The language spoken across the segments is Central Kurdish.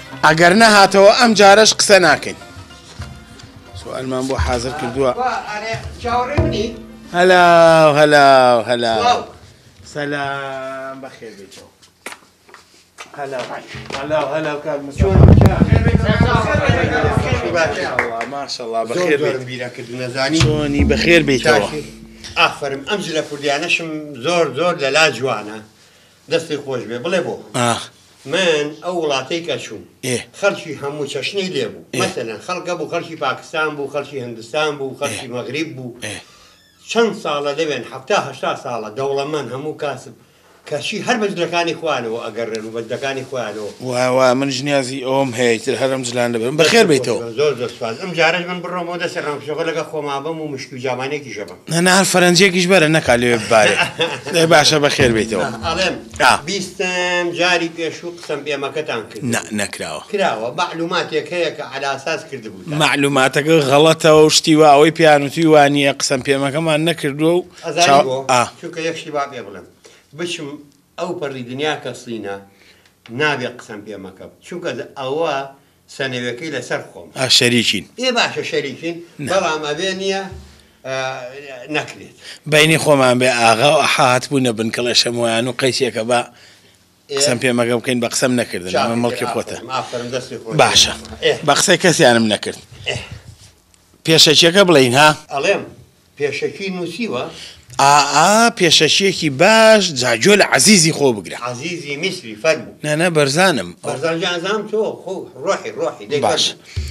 ئەگەر نەهاتەوە ئەم جارەش قسە ناکەین. سوالمان بۆ حازر کردووە. هەلاو هەلاو هەلاو سەلام بەخێر بێتەوە. هەلاو هەلاو هەلاو کاک ماشەڵڵا بەخێر بێت. چۆنی بەخێر بێتەوە. ئافرم ئەم لە کوردیانەشم زۆر زۆر لە لا جوانە دەستی خۆش بێ بڵێ بۆ من ئەو وڵاتەی کە چووم خەڵکی هەموو چەشنەی لێ بوو مەسەلەن خەڵکە بوو خەڵکی پاکستان بوو خەڵکی هندستان بوو خەڵکی مەغریب بوو چەند ساڵە لەوێن هەفتا ساڵە دەوڵەمەند هەموو کاسب کەشی هەر بەجلەکانی خوانەوە ئەگەڕێن و بەجلەکانی خوانەوە وا من ژنیازی ئەوم هەیە تر هەرم جلان دەبم بەخێر بێتەوە. زۆر زۆر سپاس. ئەم جارەش من بڕۆمەوە دەسەر ڕەمشەکە لەگە خۆمابم و مشکی و جامانێکی ژەبم. نەنا هەر فەرەنجێکیش بەرە نەکا لێوێ ببارێ. دەی باشە بەخێر بێتەوە. ئەڵێم بیستم جاری پێشوو قسەم پێمەکەتان کرد. نەکراوە. کراوە مەعلوماتێک هەیە کە عەلا ئاساس کردبوو. معلوماتەکە غەڵەتەوە و شتی وا ئەوەی پیانوتی وانییە قسەم پێمەکەمان نەکردووە و چونکە یەکشتی با پێ بڵێم بچم ئەو پەڕی دنیا کە سینە نابێت قسەم پێمەکە چونکە ئەوە سەنەوەکەی لەسەر خۆم شەریکین باشە شەریکین بەڵام ئەبێ نییە نەکرێت بینی خۆمان بێ ئاغا و ئەحات بوونە بنکەڵە شەمۆیان و قەیسێکە بە قسەم پێمەکە بکەین بە قسەم نەکردن ئەمە مەڵکی خۆتە باشە بە قسەی کەسیانم نەکرد پێشەکیەکە بڵین ها ئەڵێم پێشەکی نووسیوە پێشەشیەکی باش جاجۆ لە عەزیزی خۆ بگرە عەزیزی میسری فەرموو نانە بەرزانم بەرزانجانزانم تۆ ڕۆحی باش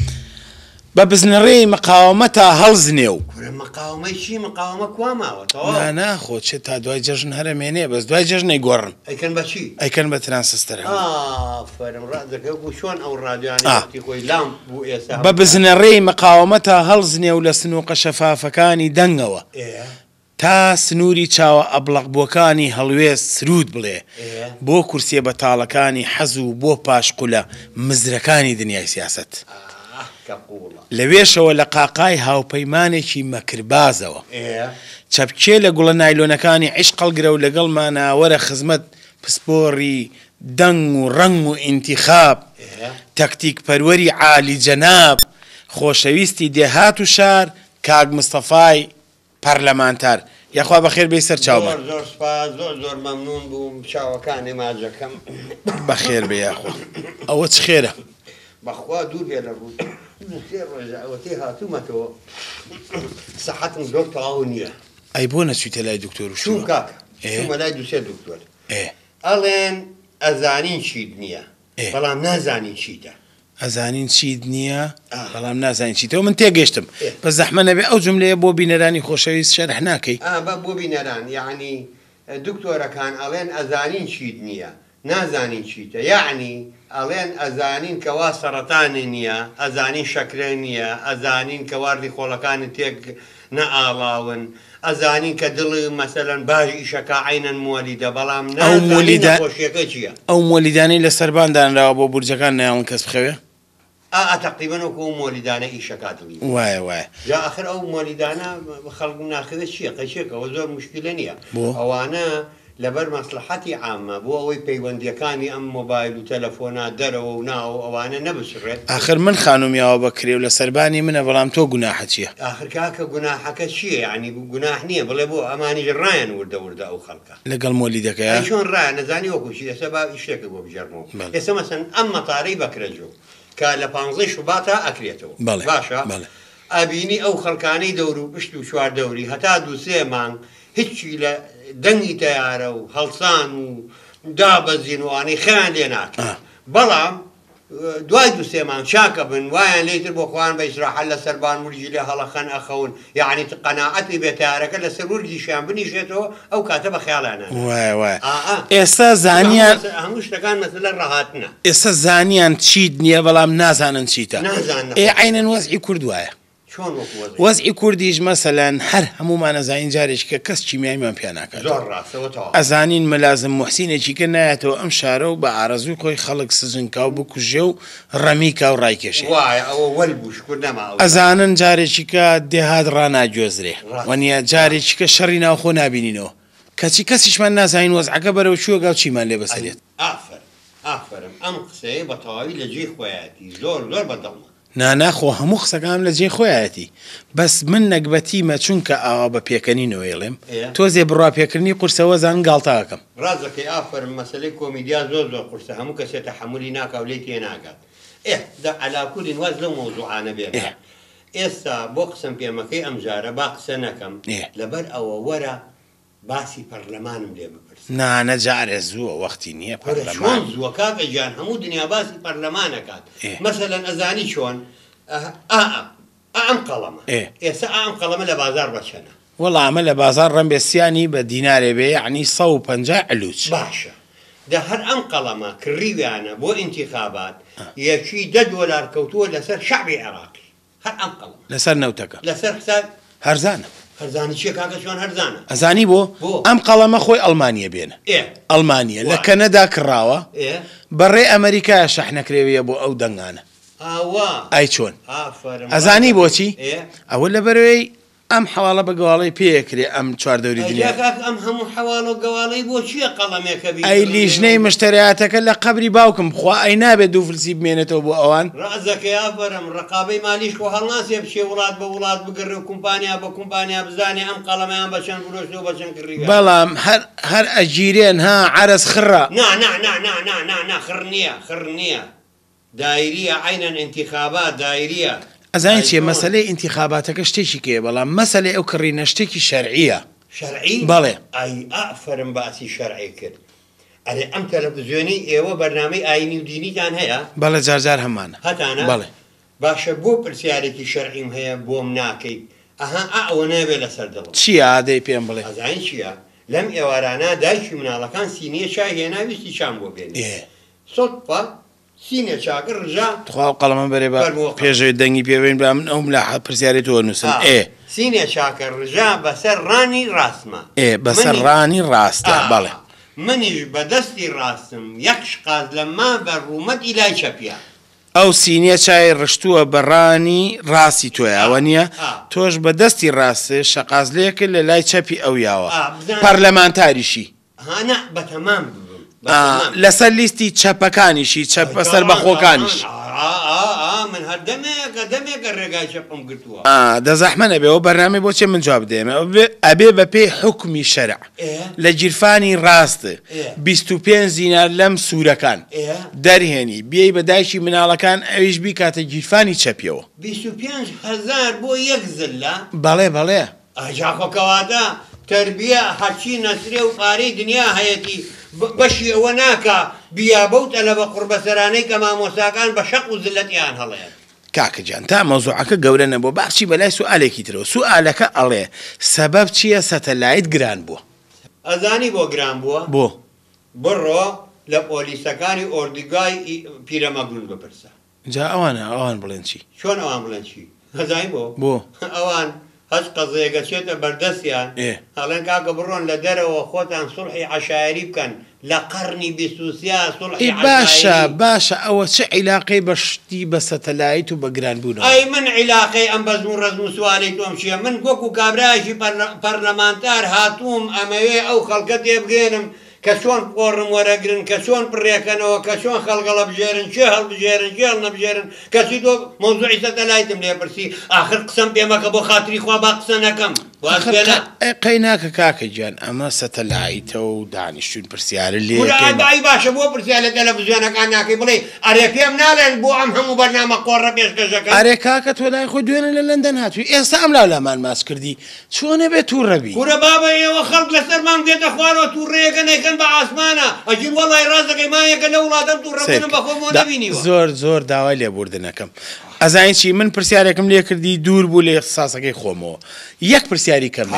بە بزنەڕێی مەقاومەتە هەڵزنێ و مەقاومەی چی مەقاومە کوا ماوەتەوە ناخۆ چێت تا دوای جەژن هەرەمێنێ بەس دوای جەژنەی گۆڕن ئەیکەن بە چی ئەیکەن بە ترانسستەر فەرم ڕادەکە بوو چۆن ئەو ڕادیۆانێتی خۆی لام بوو ئێستا بە بزنەڕێی مەقاومەتە هەڵزنێ و لە سنووقە شەفافەکانی دەنگەوە تا سنووری چاوە ئەبلەقبووەکانی هەڵوێست سرود بڵێ بۆ کورسیە بەتاڵەکانی حەز و بۆ پاشقولە مزرەکانی دنیای سیاست لەوێشەوە لە قاقای هاوپەیمانێکی مەکربازەوە چەپکێ لە گوڵە نایلۆنەکانی عیشق هەڵگرە و لەگەڵ ماناوەرە خزمەت پسپۆڕی دەنگ و ڕەنگ و ئینتیخاب تەکتیک پەروەری عالی جەناب خۆشەویستی دێهات و شار کاک مستەفای پەرلەمانتار یاخوا بەخێر بێی سەر چاومان زۆر سپاس زۆر مەمنون بووم چاوەکانی ماجەکەم بەخێر بێ یاخوا ئەوە چ خێرە بەخوا دوور بێ لە ڕوو سێ ڕۆژە ئەوەتێ هاتوومەتەوە سەحەتم زۆر تەواو نییە ئەی بۆ نەچوویتە لای دکتۆر و چوون کاکە چوومە لای دووسێ دکتۆر ئەڵێن ئەزانین چیت نییە بەڵام نازانین چیتە ئەزانین چیت نییە بەڵام نازانین چیتەوە من تێگەشتم بە زەحمە نەبێ ئەو جملەیە بۆ بینەرانی خۆشەویست شەرح ناکەی بۆ بینەران یعنی دکتۆرەکان ئەڵێن ئەزانین چیت نییە نازانین چیتە یعنی ئەڵێن ئەزانین کەوا سەرەتانی نییە ئەزانین شەکرە نییە ئەزانین کە واردی خۆڵەکانی تێک نەئاڵاون ئەزانین کە دڵی مەسەلەن باش ئیشەکە عینەن مۆلیدە بەڵام نازانین نەخۆشیەکە چییە ئەو مۆلیدانەی لە سەرباندانراوە بۆ بورجەکان نایڵن کەس بخەوێ تقریبا وەکو ئەو مۆلیدانە ئیشەکە دڵی وایە جا ئاخر ئەو مۆلیدانە خەڵک ناخەوێ چییە قەیچێکەوە زۆر مشکلە نییە ئەوانە لەبەر مەسلحەتی عامە بۆ ئەوەی پەیوەندیەکانی ئەم مۆبایل و تەلەفۆنە دەرەوە و ناو ئەوانە نەبسڕێت ئاخر من خانومیاوە بەکرێ و لە سەربانی منە بەڵام تۆ گوناحە چییە ئاخر کاکە گوناحەکە چییە یعنی گوناح نییە بڵێ بۆ ئەمانیش ڕایەن وردە ئەو خەڵکە لەگەڵ مۆلیدەکەیە چۆن ڕایە نەزانی وەکوشی ئێستا با شتێکە بۆ بژێڕمەوە ئێستا مەسەن ئەم مەتارەی بەکرەجۆ کە لە 15 شوباتە ئەکرێتەوە باشە ئەبینی ئەو خەڵکانەی دەور و پشت و چوار دەوری هەتا دووسێ مانگ هیچی لە دەنگی تەیارە و هەڵسان و دابەزینوانی خیان لێ ناکرێت بەڵام دوای دووسێ مانگ چاکە بن وایان لێتر بۆ خوان بە ئیسراحەت لە سەربان ورجی لێ هەڵەخەن ئەخەون یعنی قەناعەتی بێ تەیارەکە لەسەر ورجیشیان بنیشێتەوە ئەو کاتە بە خەیاڵانە ئێستا زانیان هەموو شتەکان مەسەلە ڕەهاتنە ئێستا زانیان چیت نییە بەڵام نازانن چیتە عینەن وەزعی کورد وایە وەزعی کوردیش مەسەلەن هەر هەمومان ئەزانین جارێککە کەس چیمیایمان پێ ناکات ئەزانین مەلازم موحسینێکی کە نایەتەوە ئەم شارە و بە ئارەزووی خۆی خەڵک سزنکا و بکوژێ و ڕەمیکا و ڕایکێشێ ئەزانن جارێکیکە دێهات ڕناگوێزرێ وەنیە جارێکیکە شەڕی ناوخۆ نبینینەوە کەچی کەسیشمان نازانین وەزعەکە بەرەو چووەگە و چیمان لێ بەسەرێت ئافرم ئەم قسەیە بە تەواوی لە جێی خۆیەتی زۆر زۆر بەدڵمە ناناخۆ هەموو قسەکەم لە جێ خۆیەتی بەس من نەکبەتیمە چونکە ئاوا بە پێکەنینەوەڵێم تۆزێ بڕوا پێکردنی قورسەوە زان گاڵتاکەم ڕازەکەی ئافرم مەسلەی کۆمیدیا زۆر زۆر قورسە هەموو کەسێ تەحەمولی ناکا و لێی تێ ناگات عەلاکولین واز لەو مەوزوعانە بێت ئێستا بۆ قسەم پێمەکەی ئەم جارە با قسە نەکەم لەبەر ئەوە وەرە باسی پەرلەمانم لێ بپرس نانەجارێ زووە وەختی نییە پەرلەمان زووە کاکە گیان هەموو دنیا باسی پەرلەمانەکات مەسەلەن ئەزانی چۆن ئەم قەڵەمە ئێستا ئەم قەڵەمە لە بازار بەچەنە وەڵا ئەمە لە بازار ڕەمبێسیانی بە دینارێ بێ یعنی 150 علوچ باشە دا هەر ئەم قەڵەمە کڕیویانە بۆ ئینتیخابات یەکی $10 کەوتووە لەسەر شەعبی عێراقی هەر ئەم قەڵەمە لەسەر نەوتەکە لەسەر حساب هەرزانە هەرزانی چیە کاکە چۆن هەرزانە ئەزانی بۆ ئەم قەڵەمە خۆی ئەڵمانیە بێنە ئەڵمانیە لە کەنەدا کڕاوە بەڕێ ئەمریکا شەحنەکرێویە بۆ ئەو دەنگانە ئای چۆن ئەزانی بۆچی ئەوە لە بەرەوەی ئەم حواڵە بە گەواڵی پێکرێ ئەم چواردەوری دنیا ئەم هەموو حواڵە گەواڵی بۆ چییە قەڵەمێکە ئەی لیژنەی مشتریاتەکە لە قەبری باوکم خوا ئەی نابێت دوو فلسی بمێنێتەوە بۆ ئەوان ڕازەکەی ئافرم ڕقابەی مالیش و هەڵناسێ بچێ وڵات بە وڵات بگەڕێ و کۆمپانیا بە کۆمپانیا بزانێ ئەم قەڵەمەیان بە چەند فرۆشت و بە چەند کڕی بەڵام هەر ئەگیرێن ها عەرز خڕە خڕ نییە دایریە عینەن ئینتیخابات دایریە ئەزانین چیە مەسەلەی ئینتیخاباتەکە شتێکی کێ بەڵام مەسەلەی ئەو کڕینە شتێکی شەرعیە شەرعی بەڵێ ئای ئافرم باسی شەرعی کرد ئەرێ ئەم تەلەڤیزیۆنەی ئێوە بەرنامەی ئاینی و دینیتان هەیە بەڵێ جارجار هەمانە هەتانە بەڵێ باشە بۆ پرسیارێکی شەرعیم هەیە بۆم ناکەیت ئەوە نابێت لەسەر دڵ چیە ئادەی پێم بڵێ ئەزانین چییە لەم ئێوارانە دایکی مناڵەکان سینیە چای هێنا ویستی چام بۆ بێنێ سۆتپا سینە چاکە ڕژا تخوا قەڵەمە بەرێ بە پێشەوەی دەنگی پێوێن بە من ئەوم لە پرسیارێت وەنووسن سینە چاکە ڕژا بەسەر ڕانی ڕاستمە بەسەر ڕانی ڕاستە بەڵێ منیش بەدەستی ڕاستم یەک شقاز لەما بە ڕوومەتی لای چەپیە ئەو سینیە چای ڕشتووە بە ڕانی ڕاستی تۆیە ئەوە نییە تۆش بەدەستی ڕاستێ شەقازلەیەکە لە لای چەپی ئەویاوە پەرلەمانتاریشی هانە بەتەمام لەسەر لیستی چەپەکانیشی چەپ بەسەر بەخۆکانیش من هەر دەمێکە ڕێگای چەپم گرتووە دەزەحمەنە بێەوە بەرنامەی بۆچێ من جواب دێمە ئەبێ بە پێی حکمی شەرع لە گیرفانی ڕاستە 25 دینار لەم سوورەکان دەرهێنی بیەی بە دایکی مناڵەکان ئەویش بیکاتە گیرفانی چەپیەوە 25,000 بۆ یەک زلە بەڵێ ئاژاخۆکەواتە تربیە هەرچی نەسرێ و پارەی دنیا هەیەتی بەشی ئەوە ناکە بیا بەوتە لە بە قوربەسەرانەی کە مامۆساکان بە شەق و زلەتیان هەڵەیەن کاکەجان تا مەوزوعەکە گەورە نەبوو باخچی بەلای سوالێکی ترەوە سوالەکە ئەڵێ سەبەب چییە سەتەلایت گران بووە ئەزانی بۆ گران بووە بۆ بڕۆ لە پۆلیسەکانی ئۆردیگای پیرەمەگرون بپرسە جا ئەوان بڵێن چی چۆن ئەوان بڵێن چی هەزای بۆ ئەوان هەچ قەزەیەکە چێتە بەردەستیان هەڵێن کاکە بڕۆن لە دەرەوە خۆتان سوڵحی عەشایری بکەن لە قەرنی 23 سوڵحی باشە ئەوە چه عیلاقەی بەشتی بە سەتەلایت و بە گرانبوونەوە ئەی من عیلاقەی ئەم بەزم و ڕەزم و سوالەی تۆم چییە من وەکو کابرایشی پەرلەمانتار هاتووم ئەمەوێ ئەو خەڵکە تێبگێنم کە چۆن قۆڕم وەرەگرن کە چۆن پڕێکەنەوە کە چۆن خەڵگەڵە بژێرن چێ هەڵبژێرن چێ هەڵنەبژێرن کەسی تۆ مەوزوعی سەتەلایتم لێ پرسی ئاخر قسەم پێمەکە بۆ خاتری خوا با قسە نەکەم قەی ناکە کاکە گیان ئەمە سەتەلایتە و دانیشتون پرسیارە لێ باشە بۆ پرسیار لە تەلەڤیزیۆنەکان ناکەی بڵێ ئەرێ پێم ناڵێن بۆ ئەم هەموو بەرنامە قۆڕە پێشکەشەکە ئەرێ کاکە تۆ لای خۆ دوێنە لە لەندەن هاتووی ئێستا ئەم لامان ماس کردی چۆنە بێت تووڕەبی کورە بابە ئێوە خەڵک لەسەرمان دێتە خوارەوە تووڕێیەکە نەیکەن بە ئاسمانە ئەجین وەڵای ڕاستەکەی مایەکە لە وڵاتەم تووڕەبوونم بەخۆمەوە نەبینیوە زۆر داوای لێبوردنەکەم ئەزانین چی من پرسیارێکم لێ کردی دوور بوو لە اختصاسەکەی خۆمەوە یەک پرسیاری کەم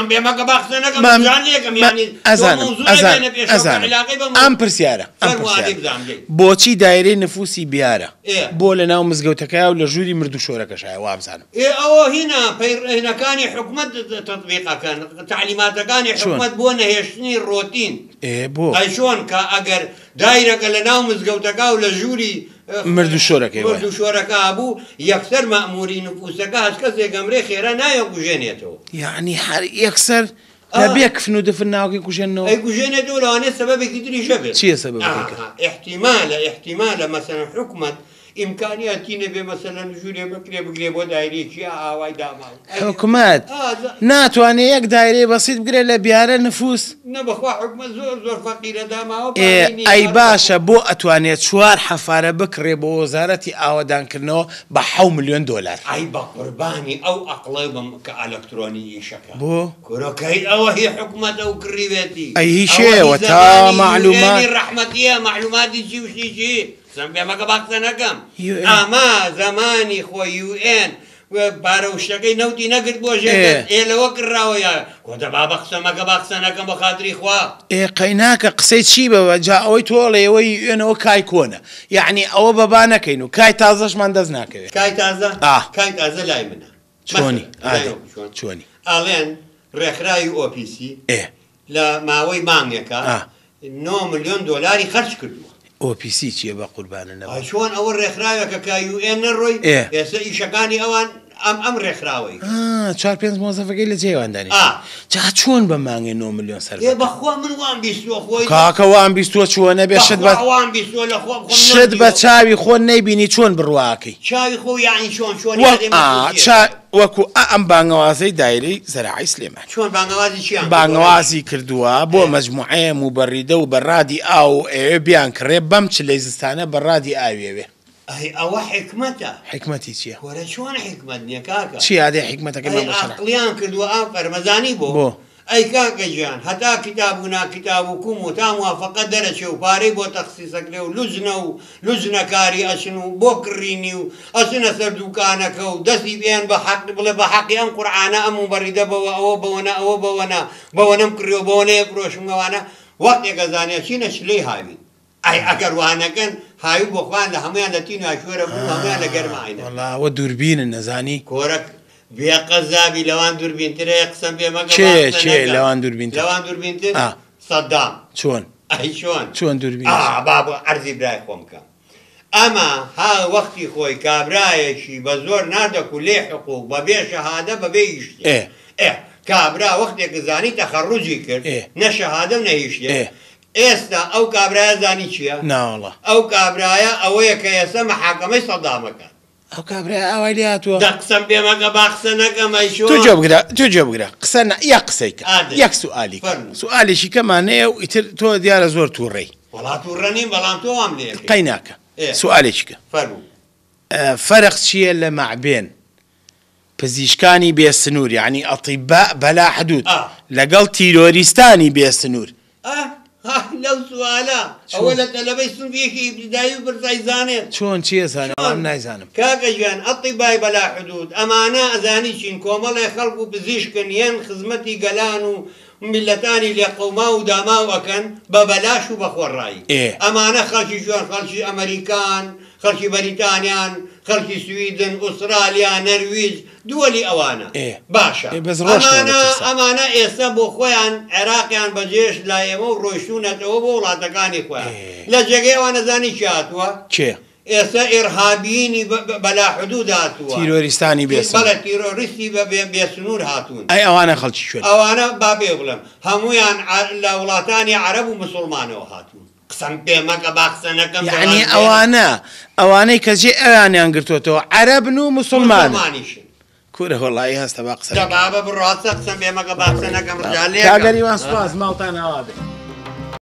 ئەم پرسیارە بۆچی دایرەی نفوسی بیارە بۆ لە ناو مزگەوتەکە و لە ژووری مردوشۆرەکەشایە وابزانم ئەوە هینە پەیڕێنەکانی حکومەت تەطبیقەکەن تعلیماتەکانی حکومەت بۆ نەهێشتنی ڕۆتین بۆ ئەی چۆن کە ئەگەر دایرەکە لە ناو مزگەوتەکە و لە ژووری مردوشۆرەکە بوو یەکسەر مەئموری نفوسەکە هەچ کەسێک گەمرێ خێرا نایە بژێنێتەوە یعنی هەر یەکسەر بيكفنوا ودفناو كيكوشنو كوشنا دول أنا سبب كتير شغل شيء سبب احتمال مثلا حكمت إمكانياتنا بمثلا جوري بقريب ودايري شيء وايد ما حكومات ناتواني يك دايري بسيط بقري لبيارة نفوس نبخوا حكومة زور فقيرة داما أي باشا بو أتواني شوار حفارة بكري بوزارتي أودان كنو بحو $1,000,000 أي بقرباني أو أقلب كإلكتروني شكا بو كروكي أو هي حكومة أو كريبتي أي شيء وتا معلومات الرحمتية معلومات شيء وشيء سنبي ما قبضت نكم أما زماني خو UN وباروشتكي نوتي نقد بوجهك لو كراويا كنت بابخس ما قبضت نكم بخاطري خوا قيناك قصيت شيبة جاء أوي تولي وي أنا وكاي كونا يعني أو بابانا كينو كاي تازش ما ندزناك كاي تازة كاي تازة لا يمنا شوني شوني الآن رخراي OPC لا ماوي مانيكا $9 مليون خرج كردوا OPC چیه با قرباننا شلون اول رخراوي كايو ان الروي يا سي شكاني اوان ام رخراوي 4-5 موظفه اللي جايوان داني جا چون بمانگي 9 مليون سر يا بخوا من وان بيستو خوي كاكا وان بيستو چونه بشد وان بيستو لخوا شد بچاوي خو نيبيني چون برواكي چاوي خو يعني شلون يعني وكو ام بانغوازي دايري زراعي سليمان شلون بانغوازي شي بانغوازي كردوا بو مجموعه مبرده وبرادي او بيان كريب بمش ليزستانه برادي اوي هي او حكمتي شي ولا شلون حكمتني كاكا شي هذه حكمتك كما بشرح عقليان كردوا افر مزاني بو اي كاكا جان حتى كتابكم وتا موافقه درجه وباري بو تخصيصك له لجنه كاري اشنو بوكريني اشنا سردوكانك ودسي بين بحق بلا بحق ام قران ام مبرده بو بونا مكريو بونا يكروش وانا وقت يغزاني شنو شلي هاي اي اگر وانا كان هاي بوخوان هميان لتينو اشوره بو هميان لگرماينه والله ودوربين النزاني كورك بيا قذابي لوان دوربين ترى يقسم بما قبل شي لوان دوربين صدام شلون اي شلون دوربين بابا ارزي براي خومك اما ها وقتي خوي كابراي شي بزور نادك ولي حقوق ببي شهاده ببي يشتي كابرا وقتك زاني تخرجي كر نشهاده ونيشتي استا او كابرايا زاني چيا لا والله او كابرايا او يكيسا محاكمه صدامك او كابرايا اوالياتو دقسم بما قباخسنك ما يشو تجاوب قرا قسنا يا قسيك ياك سؤالي شي كمان تو ديار زور توري والله تورني بلان تو عاملين قيناك سؤالي شي فرق شي الا مع بين بزيشكاني بيسنور يعني اطباء بلا حدود لقل تيروريستاني بيسنور لو سؤالا اولا تلبيسون فيكي ابتدائي برزايزاني شلون شي زانه ما نايزانم كاكا جان اطباء بلا حدود امانه ازانيشين كومل يخلقوا بزيشكن ين خدمتي قلانو ملتاني لقوما وداما وكن ببلاش وبخور راي امانه خلشي شلون خلشي امريكان خلشي بريطانيان خلشي سويدن استراليا نرويج دولي اوانا باشا امانه اسا بو خويان عراقيان بجيش لايمو روشونه تو ولاتكاني خويا لجيغي وانا زاني شاتوا اسا ارهابيين بلا حدود هاتوا تيروريستاني بيسنور بلا تيروريستي بيسنور هاتون اي اوانا خلشي شو اوانا بابي بلم همويان لولاتاني عرب ومسلمان هاتون قسم بما قباخسنكم يعني اواني كجي اواني انقرتوتو عربنو مسلمانيشن كوره والله هسه باقسم بابا بالراس قسم بما قباخسنكم رجال كاغري واسواس مالتانا هذا